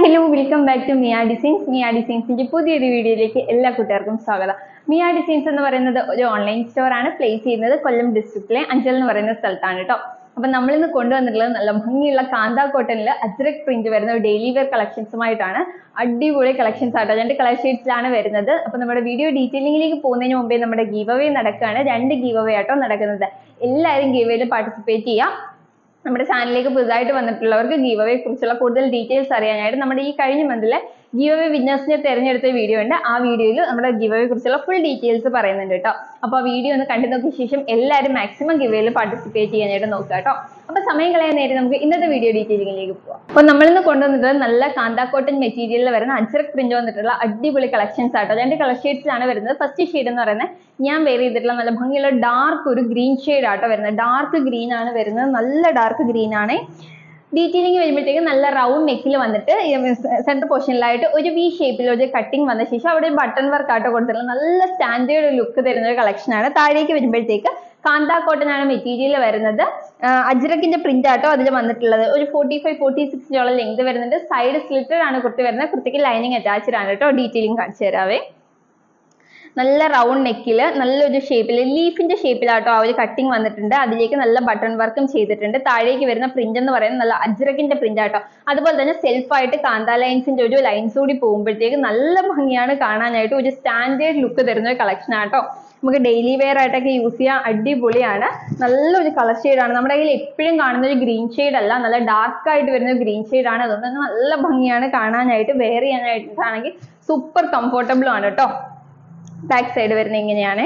Hello welcome back to Miya designs. Miya ഡിസൈൻസിന്റെ പുതിയൊരു വീഡിയോയിലേക്ക് എല്ലാ കൂട്ടുകാർക്കും സ്വാഗതം. മിയ ഡിസൈൻസ് എന്ന് പറയുന്നത് ഒരു ഓൺലൈൻ സ്റ്റോർ ആണ്. പ്ലേസ് ചെയ്യുന്നത് കൊല്ലം ഡിസ്ട്രിക്റ്റിലെ അഞ്ചൽ എന്ന് പറയുന്ന സ്ഥലത്താണ് കേട്ടോ. അപ്പൊ നമ്മളിന്ന് കൊണ്ടുവന്നിട്ടുള്ളത് നല്ല ഭംഗിയുള്ള കാന്താ കോട്ടണിൽ അജ്രക് പ്രിന്റ് വരുന്ന ഒരു ഡെയിലി വെയർ കളക്ഷൻസുമായിട്ടാണ്. അടിപൊളി കളക്ഷൻസ് ആട്ടോ, 2 കളർ ഷെയ്ഡ്സിലാണ് വരുന്നത്. അപ്പൊ നമ്മുടെ വീഡിയോ ഡീറ്റെയിലിംഗിലേക്ക് പോകുന്നതിന് മുമ്പേ നമ്മുടെ ഗീവ് അവേ നടക്കുകയാണ്. 2 ഗീവ് അവേ ആട്ടോ നടക്കുന്നത്. എല്ലാവരും ഗീവ് അവേയിൽ പാർട്ടിസിപ്പേറ്റ് ചെയ്യാം. നമ്മുടെ ചാനലിലേക്ക് പുതുതായിട്ട് വന്നിട്ടുള്ളവർക്ക് ഗീവ് അവയെ കുറിച്ചുള്ള കൂടുതൽ ഡീറ്റെയിൽസ് അറിയാനായിട്ട് നമ്മുടെ ഈ കഴിഞ്ഞ മന്തിലെ ഗീവ് അവേ വിന്നേഴ്സിനെ തിരഞ്ഞെടുത്ത വീഡിയോ ഉണ്ട്. ആ വീഡിയോയിൽ നമ്മുടെ ഗീവ് അവയെ കുറിച്ചുള്ള ഫുൾ ഡീറ്റെയിൽസ് പറയുന്നുണ്ട് കേട്ടോ. അപ്പോൾ ആ വീഡിയോ ഒന്ന് കണ്ടു നോക്കിയ ശേഷം എല്ലാവരും മാക്സിമം ഗീവ് അവേയിൽ പാർട്ടിസിപ്പേറ്റ് ചെയ്യാനായിട്ട് നോക്കുക കേട്ടോ. അപ്പൊ സമയം കളയാൻ നേരം നമുക്ക് ഇന്നത്തെ വീഡിയോ ഡീറ്റെയിലിംഗിലേക്ക് പോകാം. അപ്പൊ നമ്മളിന്ന് കൊണ്ടുവന്നിട്ടുള്ളത് നല്ല കാന്താ കോട്ടൺ മെറ്റീരിയലിൽ വരുന്ന അജ്രക് പ്രിന്റ് വന്നിട്ടുള്ള അടിപൊളി കളക്ഷൻസ് ആട്ടോ. 2 കളർ ഷെയ്ഡ്സിലാണ് വരുന്നത്. ഫസ്റ്റ് ഷെയ്ഡ് എന്ന് പറയുന്നത് ഞാൻ വെയർ ചെയ്തിട്ടുള്ള നല്ല ഭംഗിയുള്ള ഡാർക്ക് ഒരു ഗ്രീൻ ഷെയ്ഡ് ആട്ടോ വരുന്നത്. ഡാർക്ക് ഗ്രീൻ ആണ് വരുന്നത്, നല്ല ഡാർക്ക് ഗ്രീൻ ആണ്. ഡീറ്റെയിലിംഗ് വരുമ്പോഴത്തേക്ക് നല്ല റൗണ്ട് നെക്കിൽ വന്നിട്ട് സെന്റർ പോർഷനിലായിട്ട് ഒരു വി ഷേപ്പിൽ ഒരു കട്ടിങ് വന്ന ശേഷം അവിടെ ബട്ടൺ വർക്ക് ആട്ടോ കൊടുത്തിട്ടുള്ള നല്ല സ്റ്റാൻഡേർഡ് ലുക്ക് തരുന്ന ഒരു കളക്ഷൻ ആണ്. താഴേക്ക് വരുമ്പോഴത്തേക്ക് കാന്താ കോട്ടൺ ആണ് മെറ്റീരിയൽ വരുന്നത്. അജ്രക്കിന്റെ പ്രിന്റ് ആട്ടോ അതിൽ വന്നിട്ടുള്ളത്. ഒരു 45-46 ലെങ്ത് വരുന്നുണ്ട്. സൈഡ് സ്ലിറ്റഡ് ആണ് കുർത്തി വരുന്നത്. കുർത്തിക്ക് ലൈനിങ് അറ്റാച്ച്ഡ് ആണ് കേട്ടോ. ഡീറ്റെയിലിംഗ് കാണിച്ചു തരാവേ. നല്ല റൗണ്ട് നെക്കില് നല്ലൊരു ഷേപ്പിൽ ലീഫിന്റെ ഷേപ്പിലാട്ടോ ആ ഒരു കട്ടിങ് വന്നിട്ടുണ്ട്. അതിലേക്ക് നല്ല ബട്ടൺ വർക്കും ചെയ്തിട്ടുണ്ട്. താഴേക്ക് വരുന്ന പ്രിന്റ് എന്ന് പറയുന്നത് നല്ല അജ്രക്കിന്റെ പ്രിന്റ് ആട്ടോ. അതുപോലെ തന്നെ സെൽഫായിട്ട് കാന്താ ലൈൻസിന്റെ ഒരു ലൈൻസ് കൂടി പോകുമ്പോഴത്തേക്ക് നല്ല ഭംഗിയാണ് കാണാനായിട്ട്. ഒരു സ്റ്റാൻഡേർഡ് ലുക്ക് തരുന്ന ഒരു കളക്ഷൻ ആട്ടോ. നമുക്ക് ഡെയിലി വെയർ ആയിട്ടൊക്കെ യൂസ് ചെയ്യാൻ അടിപൊളിയാണ്. നല്ലൊരു കളർ ഷെയ്ഡാണ്. നമ്മുടെ കയ്യിൽ എപ്പോഴും കാണുന്ന ഒരു ഗ്രീൻ ഷെയ്ഡ് അല്ല, നല്ല ഡാർക്ക് ആയിട്ട് വരുന്ന ഗ്രീൻ ഷെയ്ഡ് ആണ്. അതുകൊണ്ട് തന്നെ നല്ല ഭംഗിയാണ് കാണാനായിട്ട്. വെയർ ചെയ്യാനായിട്ടാണെങ്കിൽ സൂപ്പർ കംഫർട്ടബിൾ ആണ് കേട്ടോ. ബാക്ക് സൈഡ് വരുന്നത് ഇങ്ങനെയാണ്.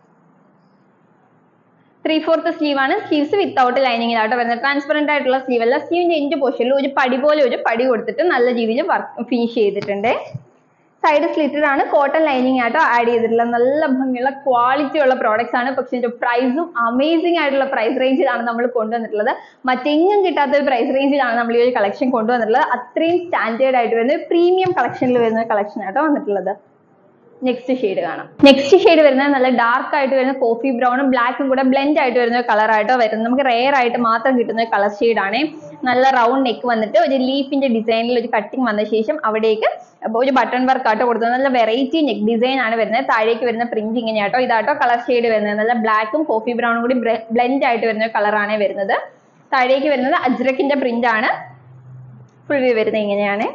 3/4 സ്ലീവ് ആണ്. സ്ലീവ്സ് വിത്തൗട്ട് ലൈനിങ്ങിലാട്ടോ വരുന്നത്. ട്രാൻസ്പെറന്റ് ആയിട്ടുള്ള സ്ലീവ് അല്ല. സ്ലീവിന്റെ എൻഡ് പോർഷനിൽ ഒരു പടി പോലെ ഒരു പടി കൊടുത്തിട്ട് നല്ല രീതിയിൽ വർക്ക് ഫിനിഷ് ചെയ്തിട്ടുണ്ട്. സൈഡ് സ്ലിറ്റഡ് ആണ്. കോട്ടൺ ലൈനിങ് ആട്ടോ ആഡ് ചെയ്തിട്ടുള്ള നല്ല ഭംഗിയുള്ള ക്വാളിറ്റി ഉള്ള പ്രോഡക്ട്സ് ആണ്. പക്ഷെ ഇതിന്റെ പ്രൈസും അമേസിംഗ് ആയിട്ടുള്ള പ്രൈസ് റേഞ്ചിലാണ് നമ്മൾ കൊണ്ടുവന്നിട്ടുള്ളത്. മറ്റെങ്ങും കിട്ടാത്ത ഒരു പ്രൈസ് റേഞ്ചിലാണ് നമ്മൾ ഈ ഒരു കളക്ഷൻ കൊണ്ടുവന്നിട്ടുള്ളത്. അത്രയും സ്റ്റാൻഡേർഡ് ആയിട്ട് വരുന്ന പ്രീമിയം കളക്ഷനിൽ വരുന്ന കളക്ഷൻ ആട്ടോ വന്നിട്ടുള്ളത്. നെക്സ്റ്റ് ഷെയ്ഡ് കാണാം. നെക്സ്റ്റ് ഷെയ്ഡ് വരുന്നത് നല്ല ഡാർക്ക് ആയിട്ട് വരുന്ന കോഫി ബ്രൗണും ബ്ലാക്കും കൂടെ ബ്ലെൻഡ് ആയിട്ട് വരുന്ന കളർ ആയിട്ടോ വരുന്നത്. നമുക്ക് റെയർ ആയിട്ട് മാത്രം കിട്ടുന്ന കളർ ഷെയ്ഡ് ആണ്. നല്ല റൗണ്ട് നെക്ക് വന്നിട്ട് ഒരു ലീഫിന്റെ ഡിസൈനിൽ ഒരു കട്ടിങ് വന്ന ശേഷം അവിടേക്ക് ഒരു ബട്ടൺ വർക്ക് ആട്ടോ കൊടുത്തത്. നല്ല വെറൈറ്റി നെക്ക് ഡിസൈൻ ആണ് വരുന്നത്. താഴേക്ക് വരുന്ന പ്രിന്റ് ഇങ്ങനെയാട്ടോ. ഇതാട്ടോ കളർ ഷെയ്ഡ് വരുന്നത്. നല്ല ബ്ലാക്കും കോഫി ബ്രൗണും കൂടി ബ്ലെൻഡ് ആയിട്ട് വരുന്ന കളറാണ് വരുന്നത്. താഴേക്ക് വരുന്നത് അജ്രക്കിന്റെ പ്രിന്റ് ആണ്. ഫുൾ വ്യൂ വരുന്നത് ഇങ്ങനെയാണ്.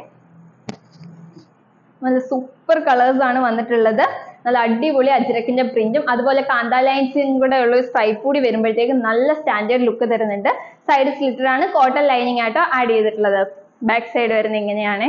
നല്ല സൂപ്പർ കളേഴ്സ് ആണ് വന്നിട്ടുള്ളത്. നല്ല അടിപൊളി അജ്രക്കിന്റെ പ്രിന്റും അതുപോലെ കാന്താ ലൈൻസും കൂടെ ഉള്ള ഒരു സ്ട്രൈപ്പ് കൂടി വരുമ്പോഴത്തേക്ക് നല്ല സ്റ്റാൻഡേർഡ് ലുക്ക് തരുന്നുണ്ട്. സൈഡ് സ്ലിറ്റഡ് ആണ്. കോട്ടൺ ലൈനിങ് ആട്ടോ ആഡ് ചെയ്തിട്ടുള്ളത്. ബാക്ക് സൈഡ് വരുന്നത് ഇങ്ങനെയാണ്.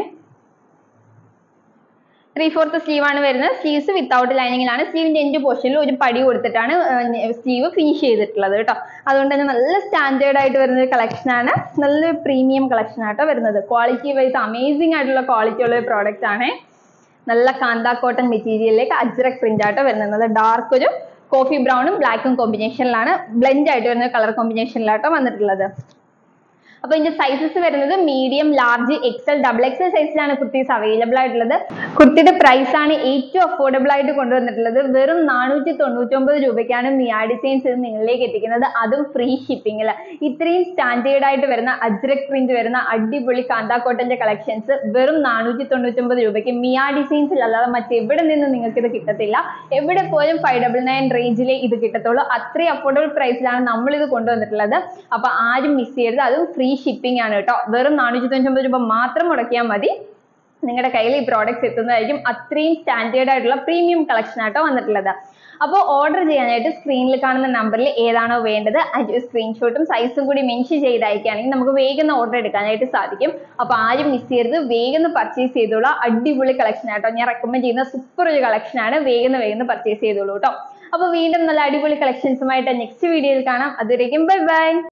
3/4 സ്ലീവ് ആണ് വരുന്നത്. സ്ലീവ്സ് വിത്തൗട്ട് ലൈനിങ്ങിലാണ്. സ്ലീവിന്റെ എൻഡ് പോർഷനിൽ ഒരു പടി കൊടുത്തിട്ടാണ് സ്ലീവ് ഫിനിഷ് ചെയ്തിട്ടുള്ളത് കേട്ടോ. അതുകൊണ്ട് തന്നെ നല്ല സ്റ്റാൻഡേർഡ് ആയിട്ട് വരുന്ന ഒരു കളക്ഷൻ ആണ്. നല്ലൊരു പ്രീമിയം കളക്ഷൻ ആട്ടോ വരുന്നത്. ക്വാളിറ്റി വൈസ് അമേസിംഗ് ആയിട്ടുള്ള ക്വാളിറ്റി ഉള്ള ഒരു പ്രോഡക്റ്റ് ആണ്. നല്ല കാന്താ കോട്ടൺ മെറ്റീരിയലിലേക്ക് അജ്രക് പ്രിന്റ് ആട്ടോ വരുന്നത്. ഡാർക്ക് ഒരു കോഫി ബ്രൗണും ബ്ലാക്കും കോമ്പിനേഷനിലാണ് ബ്ലെൻഡ് ആയിട്ട് വരുന്ന കളർ കോമ്പിനേഷനിലാട്ടോ വന്നിട്ടുള്ളത്. അപ്പൊ ഇതിന്റെ സൈസസ് വരുന്നത് മീഡിയം, ലാർജ്, XL, XXL സൈസിലാണ് കുർത്തീസ് അവൈലബിൾ ആയിട്ടുള്ളത്. കുർത്തിയുടെ പ്രൈസ് ആണ് ഏറ്റവും അഫോർഡബിൾ ആയിട്ട് കൊണ്ടുവന്നിട്ടുള്ളത്. വെറും 499 രൂപയ്ക്കാണ് മിയ ഡിസൈൻസ് നിങ്ങളിലേക്ക് എത്തിക്കുന്നത്. അതും ഫ്രീ ഷിപ്പിംഗിൽ. ഇത്രയും സ്റ്റാൻഡേർഡ് ആയിട്ട് വരുന്ന അജ്രക് പ്രിന്റ് വരുന്ന അടിപൊളി കാന്താ കോട്ടന്റെ കളക്ഷൻസ് വെറും 499 രൂപയ്ക്ക് മിയ ഡിസൈൻസിൽ അല്ലാതെ മറ്റെവിടെ നിന്നും നിങ്ങൾക്ക് ഇത് കിട്ടത്തില്ല. എവിടെ പോലും 599 റേഞ്ചിലേ ഇത് കിട്ടത്തുള്ളൂ. അത്രയും അഫോർഡബിൾ പ്രൈസിലാണ് നമ്മൾ ഇത് കൊണ്ടുവന്നിട്ടുള്ളത്. അപ്പൊ ആരും മിസ് ചെയ്യരുത്. അതും ഫ്രീ ഷിപ്പിംഗ് ആണ് കേട്ടോ. വെറും 499 രൂപ മാത്രം മുടക്കിയാൽ മതി. നിങ്ങളുടെ കയ്യിൽ ഈ പ്രോഡക്റ്റ്സ് എത്തുന്നതായിരിക്കും. അത്രയും സ്റ്റാൻഡേർഡ് ആയിട്ടുള്ള പ്രീമിയം കളക്ഷൻ ആട്ടോ വന്നിട്ടുള്ളത്. അപ്പോൾ ഓർഡർ ചെയ്യാനായിട്ട് സ്ക്രീനിൽ കാണുന്ന നമ്പറിൽ ഏതാണോ വേണ്ടത് അതിന്റെ സ്ക്രീൻഷോട്ടും സൈസും കൂടി മെൻഷൻ ചെയ്ത് അയക്കുകയാണെങ്കിൽ നമുക്ക് വേഗം ഓർഡർ എടുക്കാനായിട്ട് സാധിക്കും. അപ്പോൾ ആരും മിസ് ചെയ്യരുത്. വേഗം പർച്ചേസ് ചെയ്തോളൂ. അടിപൊളി കളക്ഷൻ ആട്ടോ. ഞാൻ റെക്കമെൻഡ് ചെയ്യുന്ന സൂപ്പർ ഒരു കളക്ഷൻ ആണ്. വേഗം പർച്ചേസ് ചെയ്തോളൂ കേട്ടോ. അപ്പോൾ വീണ്ടും നല്ല അടിപൊളി കളക്ഷൻസുമായിട്ട് നെക്സ്റ്റ് വീഡിയോയിൽ കാണാം. അതുവരേക്കും ബൈ ബൈ.